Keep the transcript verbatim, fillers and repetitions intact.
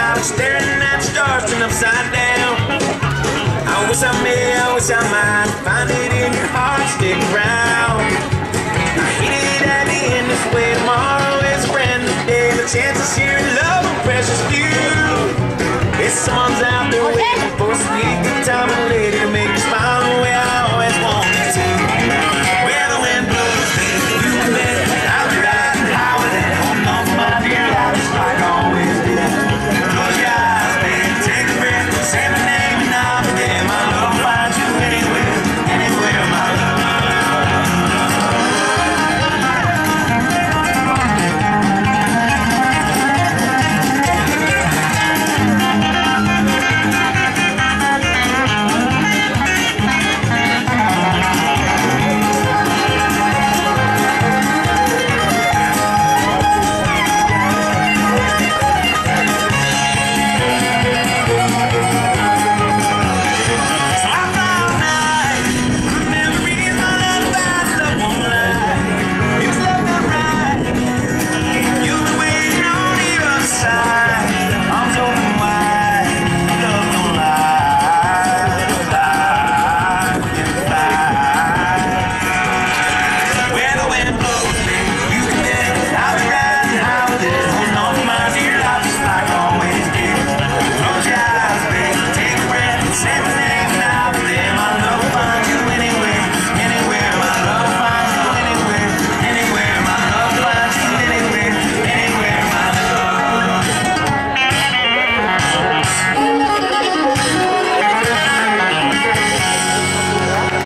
clouds, staring at stars turned upside down. I wish I may, I wish I might find it in your heart, stick around. I hate it at the end this way. Tomorrow is a brand new day. The chance of sharing love and precious few.